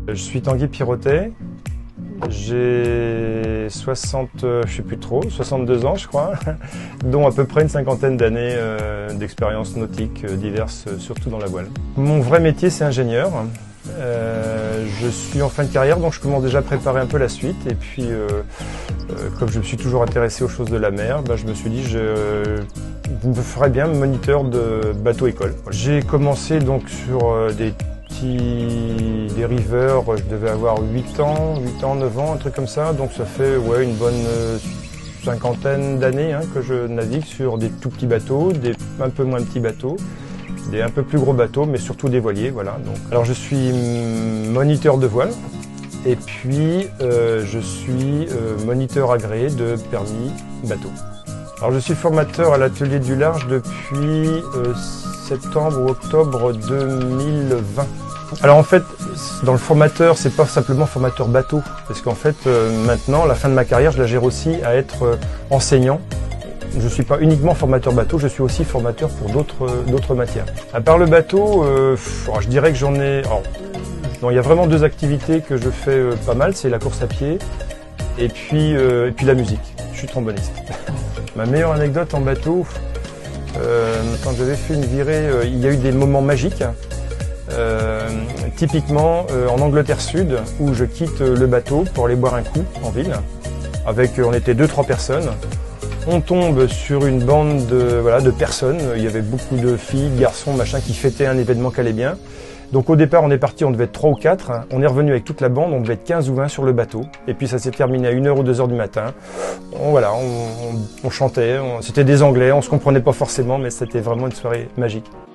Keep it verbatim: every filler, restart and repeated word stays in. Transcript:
Je suis Tanguy Pirotet, j'ai soixante, je sais plus trop, soixante-deux ans je crois, dont à peu près une cinquantaine d'années euh, d'expériences nautiques euh, diverses, surtout dans la voile. Mon vrai métier c'est ingénieur. Euh, je suis en fin de carrière, donc je commence déjà à préparer un peu la suite. Et puis, euh, euh, comme je me suis toujours intéressé aux choses de la mer, bah, je me suis dit je, je me ferais bien moniteur de bateau-école. J'ai commencé donc sur euh, des petits dériveurs, je devais avoir huit ans, huit ans, neuf ans, un truc comme ça. Donc ça fait ouais, une bonne euh, cinquantaine d'années hein, que je navigue sur des tout petits bateaux, des un peu moins petits bateaux. Des un peu plus gros bateaux, mais surtout des voiliers, voilà. Donc, alors je suis moniteur de voile et puis euh, je suis euh, moniteur agréé de permis bateau. Alors je suis formateur à l'atelier du large depuis euh, septembre ou octobre deux mille vingt. Alors en fait, dans le formateur, c'est pas simplement formateur bateau, parce qu'en fait euh, maintenant, la fin de ma carrière, je la gère aussi à être euh, enseignant. Je ne suis pas uniquement formateur bateau, je suis aussi formateur pour d'autres matières. À part le bateau, euh, je dirais que j'en ai... Alors, non, il y a vraiment deux activités que je fais euh, pas mal, c'est la course à pied et puis, euh, et puis la musique. Je suis tromboniste. Ma meilleure anecdote en bateau, euh, quand j'avais fait une virée, euh, il y a eu des moments magiques. Euh, typiquement euh, en Angleterre Sud, où je quitte le bateau pour aller boire un coup en ville. Avec, euh, on était deux, trois personnes. On tombe sur une bande de, voilà, de personnes, il y avait beaucoup de filles, de garçons, machin, qui fêtaient un événement qui allait bien. Donc au départ on est parti, on devait être trois ou quatre, on est revenu avec toute la bande, on devait être quinze ou vingt sur le bateau. Et puis ça s'est terminé à une heure ou deux heures du matin. On, voilà, on, on, on chantait, c'était des Anglais, on se comprenait pas forcément, mais c'était vraiment une soirée magique.